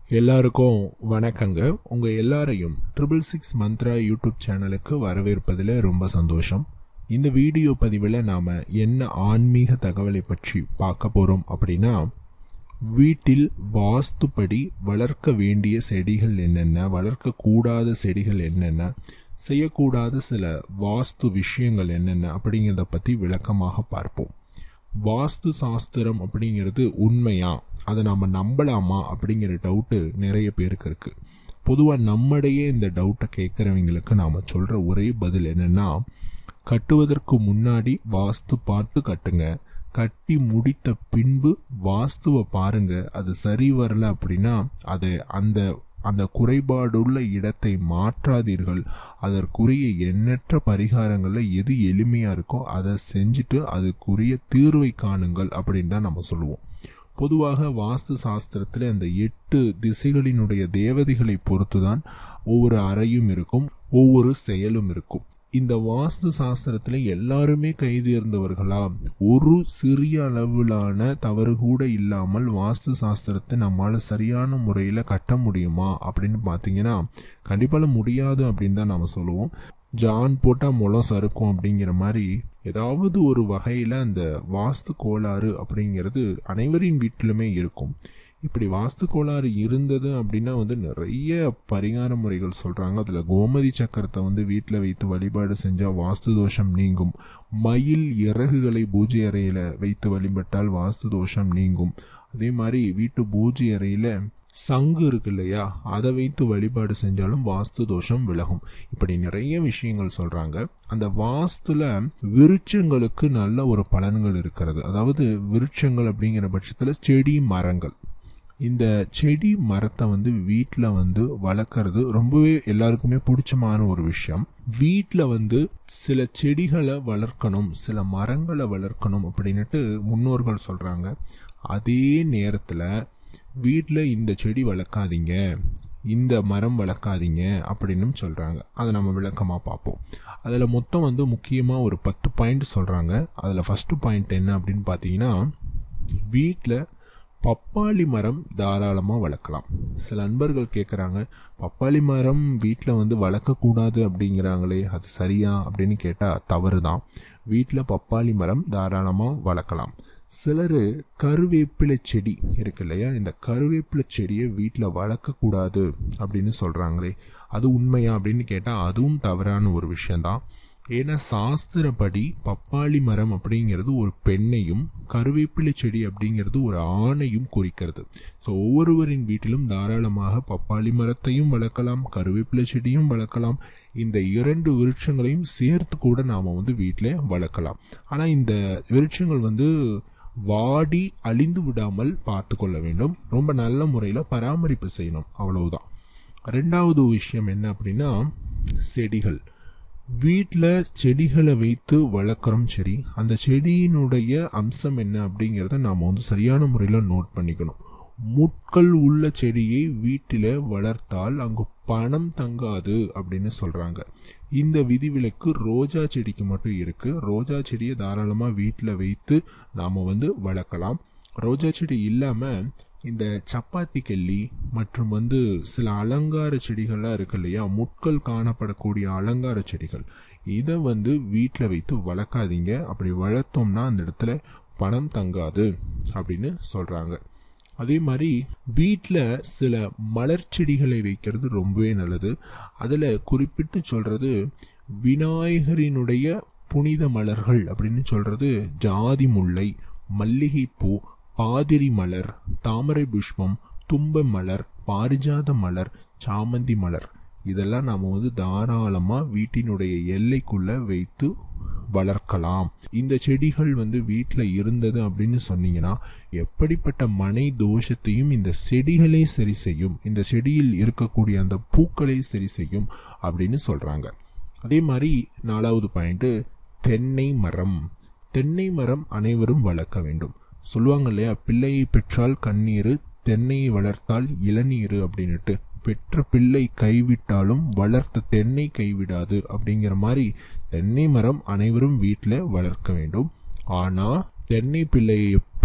எல்லாருக்கும் வணக்கங்க. உங்க எல்லாரையும் 666 மந்த்ரா யூடியூப் சேனலுக்கு வரவேற்பதில் ரொம்ப சந்தோஷம். இந்த வீடியோ பதிவில் நாம் என்ன ஆன்மீக தகவலை பற்றி பார்க்க போகிறோம் அப்படின்னா, வீட்டில் வாஸ்துப்படி வளர்க்க வேண்டிய செடிகள் என்னென்ன, வளர்க்கக்கூடாத செடிகள் என்னென்ன, செய்யக்கூடாத சில வாஸ்து விஷயங்கள் என்னென்ன அப்படிங்கிறத பற்றி விளக்கமாக பார்ப்போம். வாஸ்து சாஸ்திரம் அப்படிங்கிறது உண்மையா, அதை நாம் நம்பலாமா அப்படிங்கிற டவுட்டு நிறைய பேருக்கு இருக்கு. பொதுவாக நம்மடையே இந்த டவுட்டை கேட்குறவங்களுக்கு நாம் சொல்கிற ஒரே பதில் என்னென்னா, கட்டுவதற்கு முன்னாடி வாஸ்து பார்த்து கட்டுங்க, கட்டி முடித்த பின்பு வாஸ்துவை பாருங்க, அது சரி வரல அப்படின்னா அது அந்த குறைபாடுள்ள இடத்தை மாற்றாதீர்கள், அதற்குரிய எண்ணற்ற பரிகாரங்களில் எது எளிமையாக இருக்கோ அதை செஞ்சுட்டு அதுக்குரிய தீர்வை காணுங்கள் அப்படின்னு தான் நம்ம சொல்லுவோம். பொதுவாக வாஸ்து சாஸ்திரத்தில் அந்த 8 திசைகளினுடைய தேவதைகளை பொறுத்து தான் ஒவ்வொரு அறையும் இருக்கும், ஒவ்வொரு செயலும் இருக்கும். இந்த வாஸ்து சாஸ்திரத்தில் எல்லாருமே கைதேர்ந்தவர்களா? ஒரு சிறிய அளவிலான தவறு கூட இல்லாமல் வாஸ்து சாஸ்திரத்தை நம்மளால் சரியான முறையில் கட்ட முடியுமா அப்படின்னு பார்த்தீங்கன்னா கண்டிப்பாக முடியாது அப்படின்னு தான் நம்ம சொல்லுவோம். ஜான் போட்டால் முளம் சறுக்கும் அப்படிங்கிற மாதிரி ஏதாவது ஒரு வகையில் அந்த வாஸ்து கோளாறு அப்படிங்கிறது அனைவரின் வீட்டிலுமே இருக்கும். இப்படி வாஸ்து கோளாறு இருந்தது அப்படின்னா நிறைய பரிகார முறைகள் சொல்கிறாங்க. அதில் கோமதி சக்கரத்தை வீட்டில் வைத்து வழிபாடு செஞ்சால் வாஸ்து தோஷம் நீங்கும். மயில் இறகுகளை பூஜை அறையில் வைத்து வழிபட்டால் வாஸ்து தோஷம் நீங்கும். அதே மாதிரி வீட்டு பூஜை அறையில் சங்கு இருக்கு இல்லையா, அதை வைத்து வழிபாடு செஞ்சாலும் வாஸ்து தோஷம் விலகும். இப்படி நிறைய விஷயங்கள் சொல்கிறாங்க. அந்த வாஸ்துல விருட்சங்களுக்கு நல்ல ஒரு பலன்கள் இருக்கிறது. அதாவது விருட்சங்கள் அப்படிங்கிற பட்சத்தில் செடி மரங்கள், இந்த செடி மரத்தை வீட்டில் வளர்க்குறது ரொம்பவே எல்லாருக்குமே பிடிச்சமான ஒரு விஷயம். வீட்டில் சில செடிகளை வளர்க்கணும், சில மரங்களை வளர்க்கணும் அப்படின்ட்டு முன்னோர்கள் சொல்கிறாங்க. அதே நேரத்தில் வீட்டில் இந்த செடி வளர்க்காதீங்க, இந்த மரம் வளர்க்காதீங்க அப்படின்னு சொல்கிறாங்க. அதை நம்ம விளக்கமாக பார்ப்போம். அதில் மொத்தம் முக்கியமாக ஒரு 10 பாயிண்ட் சொல்கிறாங்க. அதில் ஃபஸ்ட்டு பாயிண்ட் என்ன அப்படின்னு பார்த்தீங்கன்னா, வீட்டில் பப்பாளி மரம் தாராளமாக வளர்க்கலாம். சில நண்பர்கள் கேட்குறாங்க, பப்பாளி மரம் வீட்டில் வளர்க்கக்கூடாது அப்படிங்கிறாங்களே, அது சரியா அப்படின்னு கேட்டால் தவறு தான். வீட்டில் பப்பாளி மரம் தாராளமாக வளர்க்கலாம். சிலர் கருவேப்பிலை செடி இருக்கு இல்லையா, இந்த கருவேப்பிலை செடியை வீட்டில் வளர்க்கக்கூடாது அப்படின்னு சொல்கிறாங்களே, அது உண்மையா அப்படின்னு கேட்டால் அதுவும் தவறான ஒரு விஷயந்தான். ஏன்னா சாஸ்திரப்படி பப்பாளி மரம் அப்படிங்கிறது ஒரு பெண்ணையும், கருவேப்பிலை செடி அப்படிங்கிறது ஒரு ஆணையும் குறிக்கிறது. ஸோ ஒவ்வொருவரின் வீட்டிலும் தாராளமாக பப்பாளி மரத்தையும் வளர்க்கலாம், கருவேப்பிலை செடியும் வளர்க்கலாம். இந்த 2 விருட்சங்களையும் சேர்த்து கூட நாம் வீட்டில் வளர்க்கலாம். ஆனால் இந்த விருட்சங்கள் வாடி அழிந்து விடாமல் பார்த்து கொள்ள வேண்டும். ரொம்ப நல்ல முறையில் பராமரிப்பு செய்யணும், அவ்வளவுதான். 2வது விஷயம் என்ன அப்படின்னா, செடிகள். வீட்டில் செடிகளை வைத்து வளர்க்குறோம், சரி, அந்த செடியினுடைய அம்சம் என்ன அப்படிங்கிறத நாம் சரியான முறையில் நோட் பண்ணிக்கணும். முட்கள் உள்ள செடியை வீட்டில் வளர்த்தால் அங்கு பணம் தங்காது அப்படின்னு சொல்கிறாங்க. இந்த விதிவிலக்கு ரோஜா செடிக்கு மட்டும் இருக்குது. ரோஜா செடியை தாராளமாக வீட்டில் வைத்து நாம் வளர்க்கலாம். ரோஜா செடி இல்லாமல் இந்த சப்பாத்தி கெல்லி மற்றும் சில அலங்கார செடிகள்லாம் இருக்கு இல்லையா, முட்கள் காணப்படக்கூடிய அலங்கார செடிகள், இதை வீட்டில் வைத்து வளர்க்காதீங்க. அப்படி வளர்த்தோம்னா அந்த இடத்துல பணம் தங்காது அப்படின்னு சொல்கிறாங்க. அதே மாதிரி வீட்டில் சில மலர் செடிகளை வைக்கிறது ரொம்பவே நல்லது. அதில் குறிப்பிட்டு சொல்கிறது விநாயகரினுடைய புனித மலர்கள் அப்படின்னு சொல்கிறது ஜாதி முல்லை, மல்லிகைப்பூ, பாதிரி மலர், தாமரை புஷ்பம், தும்ப மலர், பாரிஜாத மலர், சாமந்தி மலர், இதெல்லாம் நாம் தாராளமாக வீட்டினுடைய எல்லைக்குள்ளே வைத்து வளர்க்கலாம். இந்த செடிகள் வீட்டில் இருந்தது அப்படின்னு சொன்னீங்கன்னா எப்படிப்பட்ட மனை தோஷத்தையும் இந்த செடிகளே சரி செய்யும், இந்த செடியில் இருக்கக்கூடிய அந்த பூக்களை சரி செய்யும் அப்படின்னு சொல்கிறாங்க. அதே மாதிரி 4வது பாயிண்ட், தென்னை மரம். தென்னை மரம் அனைவரும் வளர்க்க வேண்டும். சொல்லுவாங்க இல்லையா, பிள்ளையை பெற்றால் கண்ணீர், தென்னையை வளர்த்தால் இளநீர் அப்படின்னுட்டு. பெற்ற பிள்ளை கைவிட்டாலும் வளர்த்த தென்னை கைவிடாது அப்படிங்கிற மாதிரி தென்னை மரம் அனைவரும் வீட்டில் வளர்க்க வேண்டும். ஆனால் தென்னை பிள்ளையை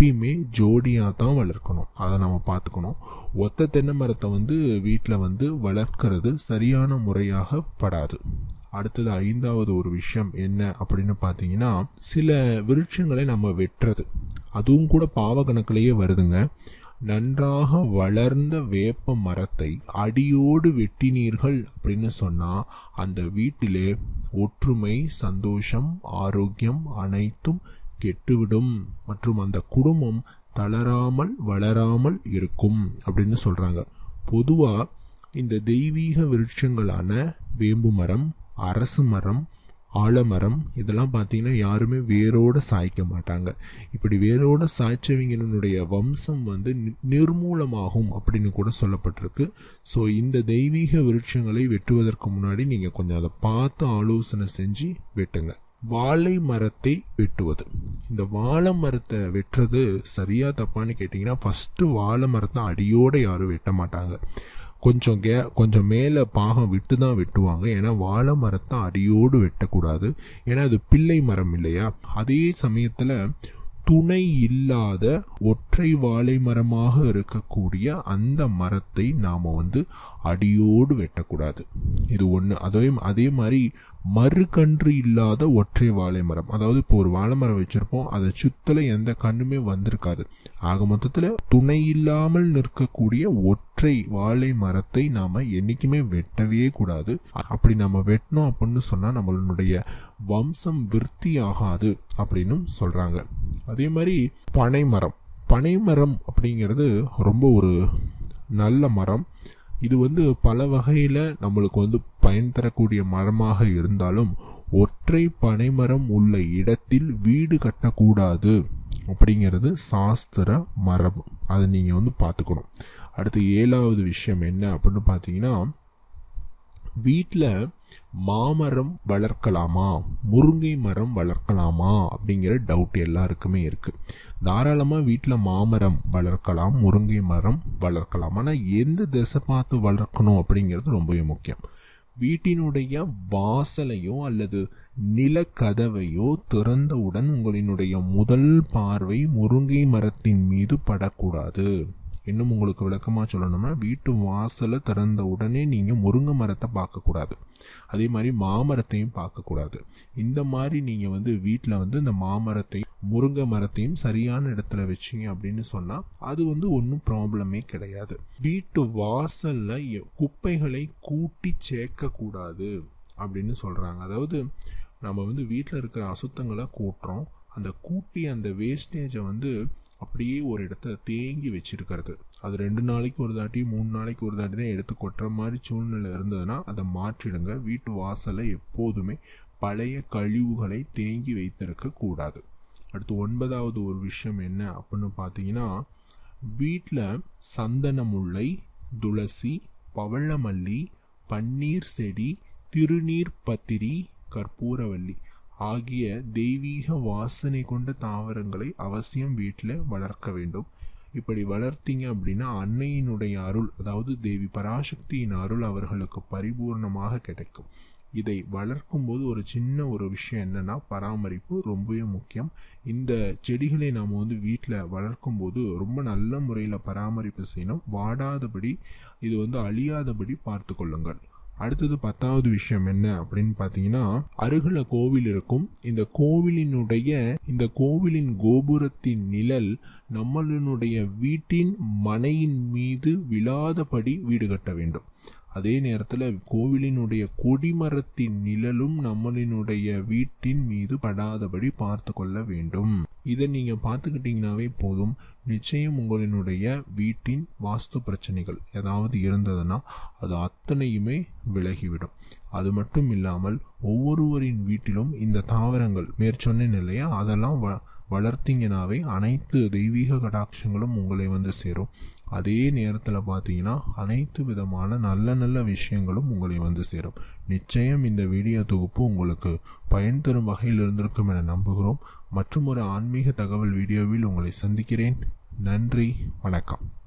எப்பயுமே ஜோடியாக தான் வளர்க்கணும். அதை நம்ம பார்த்துக்கணும். ஒத்த தென்னை மரத்தை வந்து வீட்டில் வந்து வளர்க்கிறது சரியான முறையாக படாது. அடுத்தது 5வது ஒரு விஷயம் என்ன அப்படின்னு பார்த்தீங்கன்னா, சில விருட்சங்களை நம்ம வெட்டுறது, அதுவும் கூட பாவ கணக்கிலேயே வருதுங்க. நன்றாக வளர்ந்த வேப்ப மரத்தை அடியோடு வெட்டினீர்கள் அப்படின்னு சொன்னால் அந்த வீட்டிலே ஒற்றுமை, சந்தோஷம், ஆரோக்கியம் அனைத்தும் கெட்டுவிடும் மற்றும் அந்த குடும்பம் தளராமல் வளராமல் இருக்கும் அப்படின்னு சொல்கிறாங்க. பொதுவாக இந்த தெய்வீக விருட்சங்களான வேம்பு மரம், அரசு மரம், ஆலமரம் இதெல்லாம் பார்த்தீங்கன்னா யாருமே வேரோடு சாய்க்க மாட்டாங்க. இப்படி வேரோடு சாய்ச்சவங்களுடைய வம்சம் வந்து நிர்மூலமாகும் அப்படின்னு கூட சொல்லப்பட்டிருக்கு. ஸோ இந்த தெய்வீக விருட்சங்களை வெட்டுவதற்கு முன்னாடி நீங்கள் கொஞ்சம் அதை பார்த்து ஆலோசனை செஞ்சு வெட்டுங்க. வாழை மரத்தை வெட்டுவது, இந்த வாழை மரத்தை வெட்டுறது சரியா தப்பான்னு கேட்டிங்கன்னா, ஃபஸ்ட்டு வாழை மரத்தை அடியோடு யாரும் வெட்ட மாட்டாங்க. கொஞ்சம் மேலே பாகம் விட்டு தான் வெட்டுவாங்க. ஏன்னா வாழை மரத்தை அடியோடு வெட்டக்கூடாது. ஏன்னா அது பிள்ளை மரம் இல்லையா. அதே சமயத்தில் துணை இல்லாத ஒற்றை வாழை மரமாக இருக்கக்கூடிய அந்த மரத்தை நாம் வந்து அடியோடு வெட்டக்கூடாது. இது ஒன்று. அதே மாதிரி மறுகன்று இல்லாத ஒற்றை வாழை மரம், அதாவது இப்போ ஒரு வாழை மரம் வச்சுருப்போம், அதை சுத்தல எந்த கண்ணுமே வந்திருக்காது. ஆக மொத்தத்தில் துணை இல்லாமல் நிற்கக்கூடிய ஒற்றை வாழை மரத்தை நாம் என்றைக்குமே வெட்டவே கூடாது. அப்படி நம்ம வெட்டினோம் அப்படின்னு சொன்னால் நம்மளுடைய வம்சம் விருத்தி ஆகாது அப்படின்னு சொல்கிறாங்க. அதே மாதிரி பனைமரம் அப்படிங்கிறது ரொம்ப ஒரு நல்ல மரம். இது வந்து பல வகையில் நம்மளுக்கு வந்து பயன் தரக்கூடிய மரமாக இருந்தாலும் ஒற்றை பனைமரம் உள்ள இடத்தில் வீடு கட்டக்கூடாது அப்படிங்கிறது சாஸ்திர மரபு. அதை நீங்கள் வந்து பார்த்துக்கணும். அடுத்து 7வது விஷயம் என்ன அப்படின்னு பார்த்தீங்கன்னா, வீட்டில் மாமரம் வளர்க்கலாமா, முருங்கை மரம் வளர்க்கலாமா அப்படிங்கிற டவுட் எல்லாருக்குமே இருக்குது. தாராளமாக வீட்டில் மாமரம் வளர்க்கலாம், முருங்கை மரம் வளர்க்கலாம். ஆனால் எந்த திசை பார்த்து வளர்க்கணும் அப்படிங்கிறது ரொம்பவே முக்கியம். வீட்டினுடைய வாசலையோ அல்லது நிலக்கதவையோ திறந்தவுடன் உங்களினுடைய முதல் பார்வை முருங்கை மரத்தின் மீது படக்கூடாது. இன்னும் உங்களுக்கு விளக்கமாக சொல்லணும்னா, வீட்டு வாசலை திறந்த உடனே நீங்கள் முருங்கை மரத்தை பார்க்கக்கூடாது. அதே மாதிரி மாமரத்தையும் பார்க்கக்கூடாது. இந்த மாதிரி நீங்கள் வந்து வீட்டில் வந்து இந்த மாமரத்தையும் முருங்கை மரத்தையும் சரியான இடத்துல வச்சிங்க அப்படின்னு சொன்னால் அது வந்து ஒன்றும் ப்ராப்ளமே கிடையாது. வீட்டு வாசலில் குப்பைகளை கூட்டி சேர்க்கக்கூடாது அப்படின்னு சொல்கிறாங்க. அதாவது நம்ம வந்து வீட்டில் இருக்கிற அசுத்தங்களை கூட்டுறோம், அந்த கூட்டி அந்த வேஸ்டேஜை வந்து அப்படியே ஒரு இடத்த தேங்கி வச்சிருக்கிறது. அது 2 நாளைக்கு ஒரு தாட்டி 3 நாளைக்கு ஒரு தாட்டி தான் எடுத்து கொட்டுற மாதிரி சூழ்நிலை இருந்ததுன்னா அதை மாற்றிடுங்க. வீட்டு வாசலை எப்போதுமே பழைய கழிவுகளை தேங்கி வைத்திருக்க கூடாது. அடுத்து 9வது ஒரு விஷயம் என்ன அப்படின்னு பார்த்தீங்கன்னா, வீட்டில் சந்தன முல்லை, துளசி, பவளமல்லி, பன்னீர் செடி, திருநீர் பத்திரி, கற்பூரவல்லி ஆகிய தெய்வீக வாசனை கொண்ட தாவரங்களை அவசியம் வீட்டில் வளர்க்க வேண்டும். இப்படி வளர்த்தீங்க அப்படின்னா அன்னையினுடைய அருள், அதாவது தேவி பராசக்தியின் அருள் அவர்களுக்கு பரிபூர்ணமாக கிடைக்கும். இதை வளர்க்கும் போது ஒரு சின்ன ஒரு விஷயம் என்னன்னா, பராமரிப்பு ரொம்பவே முக்கியம். இந்த செடிகளை நாம் வந்து வீட்டில் வளர்க்கும் போது ரொம்ப நல்ல முறையில் பராமரிப்பு செய்யணும். வாடாதபடி, இது வந்து அழியாதபடி பார்த்து கொள்ளுங்கள். அடுத்தது 10வது விஷயம் என்ன அப்படின்னு பார்த்தீங்கன்னா, அருகில கோவில் இருக்கும். இந்த கோவிலின் கோபுரத்தின் நிழல் நம்மளுடைய வீட்டின் மனையின் மீது விழாதபடி வீடு கட்ட வேண்டும். அதே நேரத்தில் கோவிலினுடைய கொடிமரத்தின் நிழலும் நம்மளினுடைய வீட்டின் மீது படாதபடி பார்த்து கொள்ள வேண்டும். இதை நீங்கள் பார்த்துக்கிட்டீங்கன்னாவே போதும். நிச்சயம் உங்களினுடைய வீட்டின் வாஸ்து பிரச்சனைகள் ஏதாவது இருந்ததுன்னா அது அத்தனையுமே விலகிவிடும். அது மட்டும் இல்லாமல் ஒவ்வொருவரின் வீட்டிலும் இந்த தாவரங்கள் மேற்சொன்னேன் இல்லையா, அதெல்லாம் வளர்த்தீங்கன்னாவே அனைத்து தெய்வீக கடாட்சங்களும் உங்களை வந்து சேரும். அதே நேரத்தில் பார்த்தீங்கன்னா அனைத்து விதமான நல்ல நல்ல விஷயங்களும் உங்களை வந்து சேரும். நிச்சயம் இந்த வீடியோ தொகுப்பு உங்களுக்கு பயன் தரும் வகையில் இருந்திருக்கும் என நம்புகிறோம். மற்றும் ஒரு ஆன்மீக தகவல் வீடியோவில் உங்களை சந்திக்கிறேன். நன்றி, வணக்கம்.